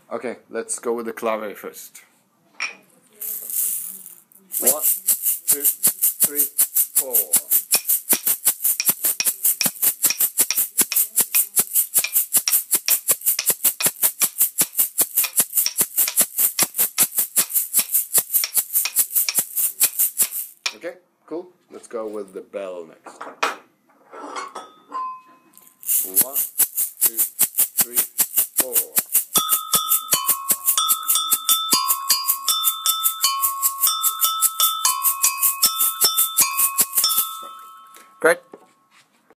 Okay, let's go with the clave first. Wait. 1, 2, 3, 4. Okay, cool. Let's go with the bell next. 1, 2, 3, 4.